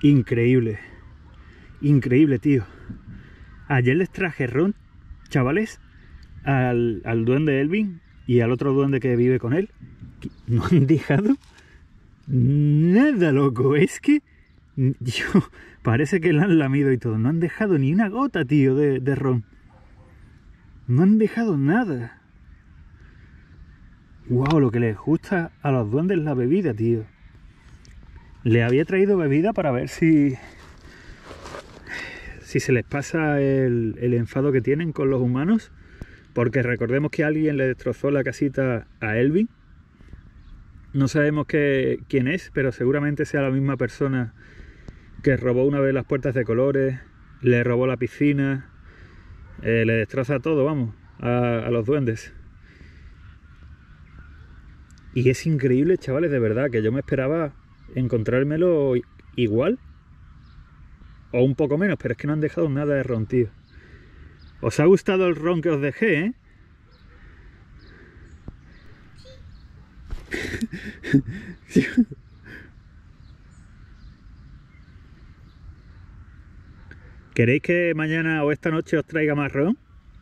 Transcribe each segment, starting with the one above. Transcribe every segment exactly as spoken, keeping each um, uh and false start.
Increíble. Increíble, tío. Ayer les traje ron, chavales, al, al duende Elvin y al otro duende que vive con él. No han dejado nada, loco. Es que yo, parece que la han lamido y todo. No han dejado ni una gota, tío, de, de ron. No han dejado nada. Wow, lo que les gusta a los duendes la bebida, tío. Le había traído bebida para ver si si se les pasa el, el enfado que tienen con los humanos, porque recordemos que alguien le destrozó la casita a Elvin. No sabemos qué, quién es, pero seguramente sea la misma persona que robó una de las puertas de colores, le robó la piscina, eh, le destroza todo, vamos, a, a los duendes. Y es increíble, chavales, de verdad, que yo me esperaba encontrármelo igual o un poco menos, pero es que no han dejado nada de ron, tío. ¿Os ha gustado el ron que os dejé, eh? ¿Queréis que mañana o esta noche os traiga más ron?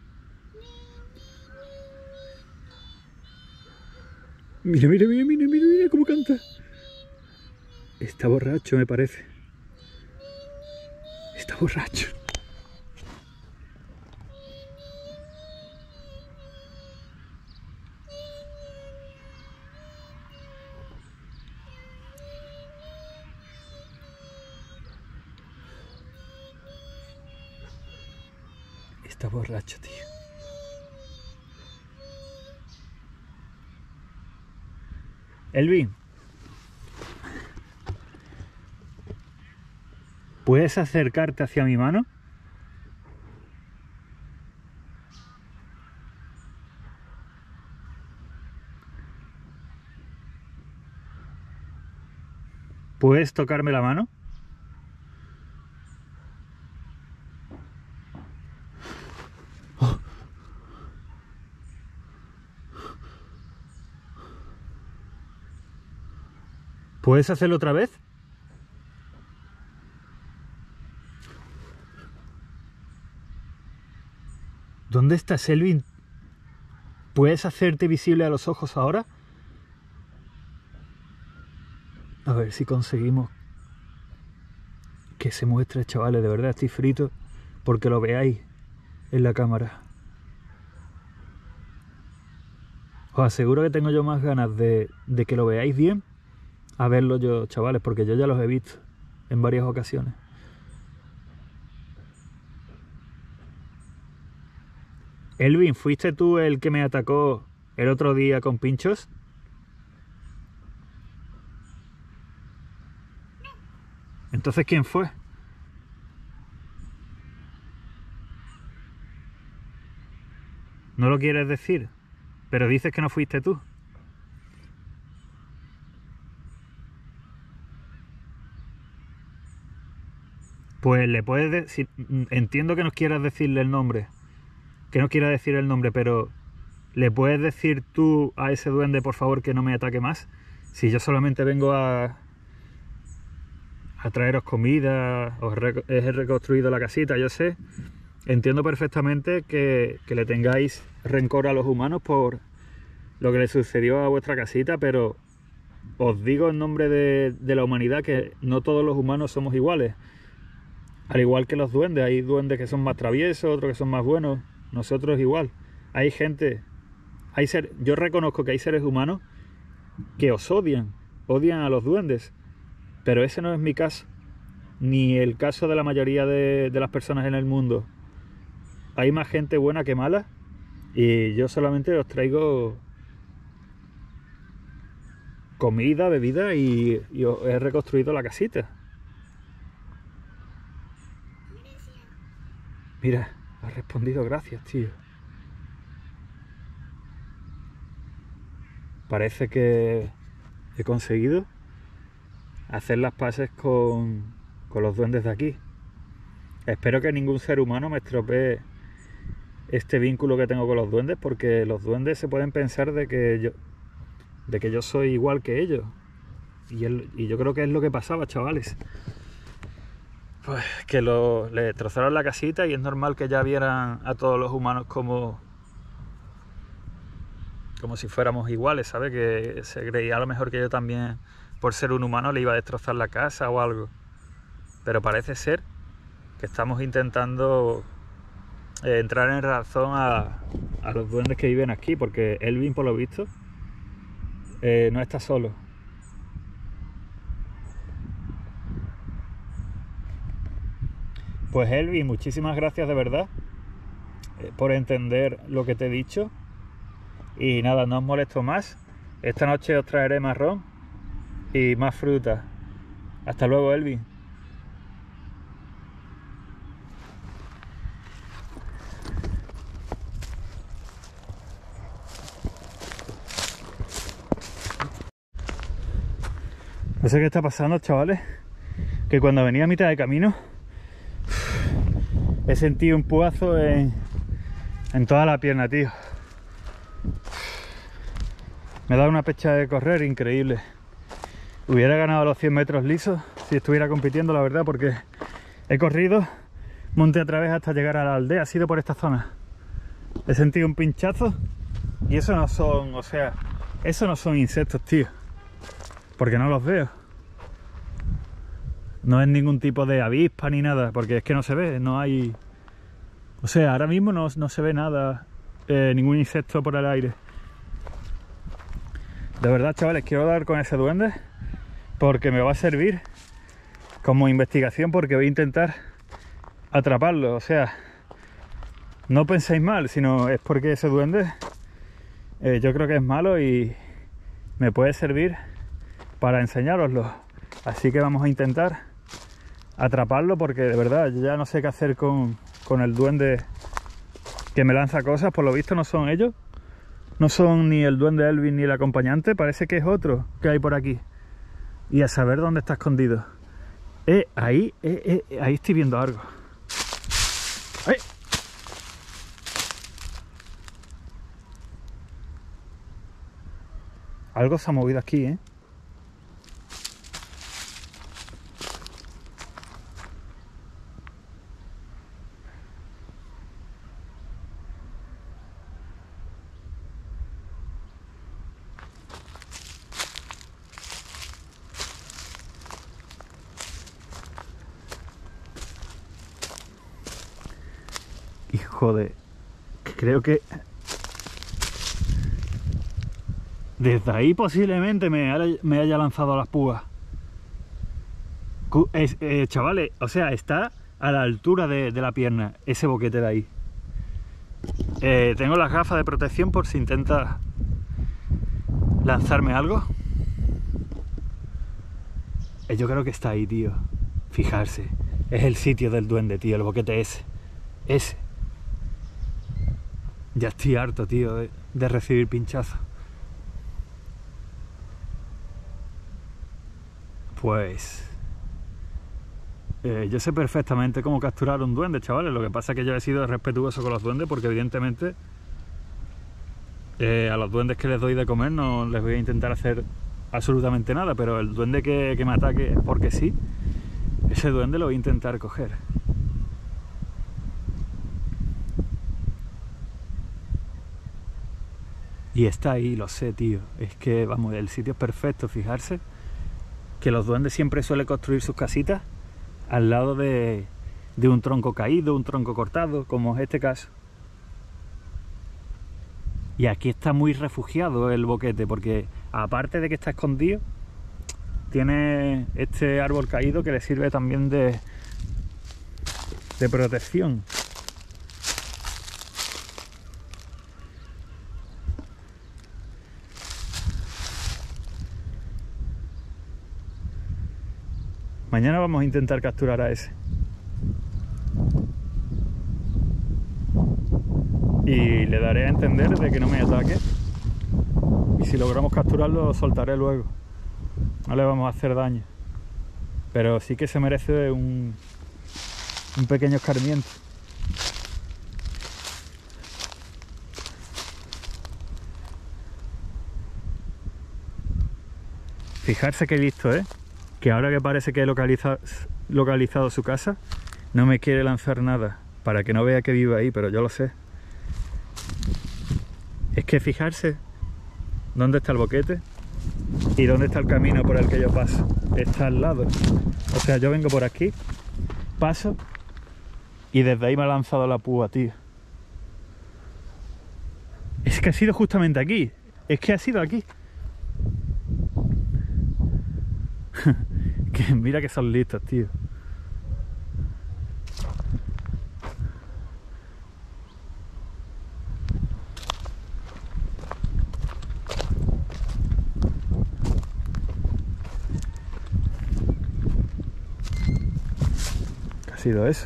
Mira, mira, mira, mira, mira, mira cómo canta. Está borracho, me parece. Está borracho. Está borracho, tío. Elvin, ¿puedes acercarte hacia mi mano? ¿Puedes tocarme la mano? Oh. ¿Puedes hacerlo otra vez? ¿Dónde estás, Elvin? ¿Puedes hacerte visible a los ojos ahora? A ver si conseguimos que se muestre, chavales. De verdad estoy frito porque lo veáis en la cámara. Os aseguro que tengo yo más ganas de, de que lo veáis bien a verlo yo, chavales, porque yo ya los he visto en varias ocasiones. Elvin, ¿fuiste tú el que me atacó el otro día con pinchos? Entonces, ¿quién fue? No lo quieres decir, pero dices que no fuiste tú. Pues le puedes decir, entiendo que no quieras decirle el nombre, que no quieras decir el nombre, pero ¿le puedes decir tú a ese duende, por favor, que no me ataque más? Si yo solamente vengo a, a traeros comida, os re, he reconstruido la casita, yo sé. Entiendo perfectamente que, que le tengáis rencor a los humanos por lo que le sucedió a vuestra casita, pero os digo en nombre de, de la humanidad que no todos los humanos somos iguales. Al igual que los duendes, hay duendes que son más traviesos, otros que son más buenos. Nosotros igual. Hay gente, hay ser, yo reconozco que hay seres humanos que os odian, odian a los duendes, pero ese no es mi caso, ni el caso de la mayoría de, de las personas en el mundo. Hay más gente buena que mala y yo solamente os traigo comida, bebida y, y os he reconstruido la casita. Mira, ha respondido gracias, tío. Parece que he conseguido hacer las paces con, con los duendes de aquí. Espero que ningún ser humano me estropee este vínculo que tengo con los duendes, porque los duendes se pueden pensar de que yo, de que yo soy igual que ellos. Y, el, y yo creo que es lo que pasaba, chavales. Pues que lo, le destrozaron la casita y es normal que ya vieran a todos los humanos como como si fuéramos iguales, ¿sabes? Que se creía a lo mejor que yo también, por ser un humano, le iba a destrozar la casa o algo. Pero parece ser que estamos intentando eh, entrar en razón a, a los duendes que viven aquí, porque Elvin, por lo visto, eh, no está solo. Pues Elvin, muchísimas gracias de verdad eh, por entender lo que te he dicho. Y nada, no os molesto más. Esta noche os traeré marrón y más fruta. Hasta luego, Elvin. No sé qué está pasando, chavales, que cuando venía a mitad de camino he sentido un puazo en, en toda la pierna, tío. Me da una pecha de correr increíble. Hubiera ganado los cien metros lisos si estuviera compitiendo, la verdad, porque he corrido monte a través hasta llegar a la aldea. Ha sido por esta zona. He sentido un pinchazo y eso no son, o sea, eso no son insectos, tío, porque no los veo. No es ningún tipo de avispa ni nada, porque es que no se ve, no hay... O sea, ahora mismo no, no se ve nada, eh, ningún insecto por el aire. De verdad, chavales, quiero dar con ese duende porque me va a servir como investigación, porque voy a intentar atraparlo. O sea, no penséis mal, sino es porque ese duende eh, yo creo que es malo y me puede servir para enseñároslo. Así que vamos a intentar atraparlo, porque de verdad ya no sé qué hacer con, con el duende que me lanza cosas. Por lo visto no son ellos. No son ni el duende Elvin ni el acompañante, parece que es otro que hay por aquí. Y a saber dónde está escondido. Eh, ahí, eh, eh, ahí estoy viendo algo. ¡Eh! Algo se ha movido aquí, ¿eh? Hijo de... Creo que... Desde ahí posiblemente me haya, me haya lanzado a las púas. Es, eh, chavales, o sea, está a la altura de, de la pierna, ese boquete de ahí. Eh, tengo las gafas de protección por si intenta lanzarme algo. Eh, yo creo que está ahí, tío. Fijarse. Es el sitio del duende, tío, el boquete ese. Ese. Ya estoy harto, tío, de, de recibir pinchazos. Pues... Eh, yo sé perfectamente cómo capturar un duende, chavales. Lo que pasa es que yo he sido respetuoso con los duendes porque evidentemente eh, a los duendes que les doy de comer no les voy a intentar hacer absolutamente nada, pero el duende que, que me ataque porque sí, ese duende lo voy a intentar coger. Y está ahí, lo sé, tío. Es que, vamos, el sitio es perfecto. Fijarse que los duendes siempre suelen construir sus casitas al lado de, de un tronco caído, un tronco cortado, como es este caso. Y aquí está muy refugiado el boquete, porque aparte de que está escondido, tiene este árbol caído que le sirve también de, de protección. Mañana vamos a intentar capturar a ese. Y le daré a entender de que no me ataque. Y si logramos capturarlo, lo soltaré luego. No le vamos a hacer daño. Pero sí que se merece un, un pequeño escarmiento. Fijarse que listo, ¿eh? que ahora que parece que he localiza, localizado su casa, no me quiere lanzar nada, para que no vea que vivo ahí, pero yo lo sé. Es que fijarse dónde está el boquete y dónde está el camino por el que yo paso. Está al lado. O sea, yo vengo por aquí, paso y desde ahí me ha lanzado la púa, tío. Es que ha sido justamente aquí. Es que ha sido aquí. Que mira que son listos, tío. ¿Qué ha sido eso?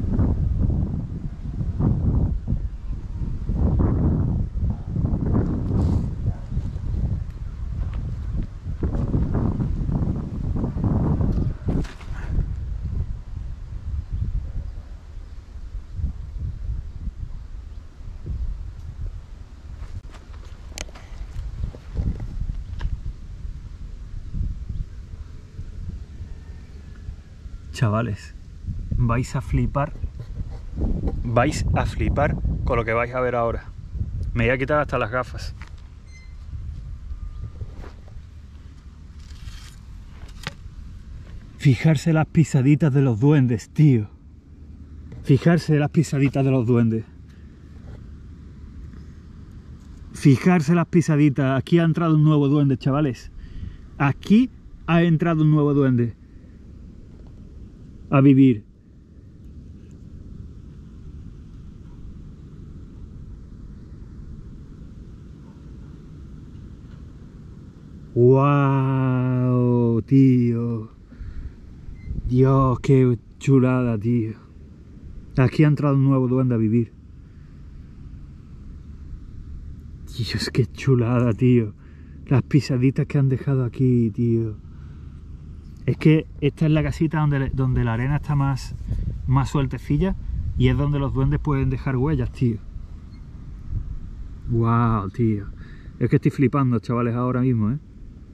Chavales, vais a flipar, vais a flipar con lo que vais a ver ahora. Me voy a quitar hasta las gafas. Fijarse las pisaditas de los duendes, tío. Fijarse las pisaditas de los duendes. Fijarse las pisaditas. Aquí ha entrado un nuevo duende, chavales. Aquí ha entrado un nuevo duende. A vivir. ¡Wow, tío! Dios, qué chulada, tío. Aquí ha entrado un nuevo duende a vivir. Dios, qué chulada, tío. Las pisaditas que han dejado aquí, tío. Es que esta es la casita donde, donde la arena está más, más sueltecilla y es donde los duendes pueden dejar huellas, tío. Wow, tío. Es que estoy flipando, chavales, ahora mismo, ¿eh?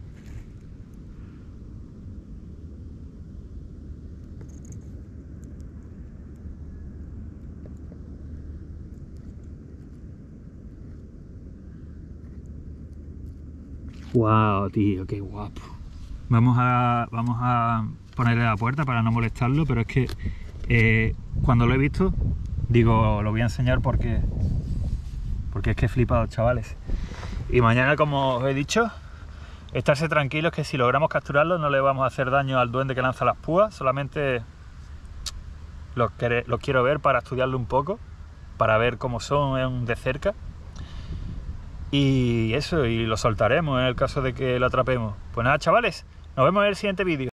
Wow, tío, qué guapo. Vamos a, vamos a ponerle la puerta para no molestarlo, pero es que eh, cuando lo he visto, digo, lo voy a enseñar porque, porque es que he flipado, chavales. Y mañana, como os he dicho, estarse tranquilos que si logramos capturarlo no le vamos a hacer daño al duende que lanza las púas, solamente los, que, los quiero ver para estudiarlo un poco, para ver cómo son de cerca. Y eso, y lo soltaremos en el caso de que lo atrapemos. Pues nada, chavales, nos vemos en el siguiente vídeo.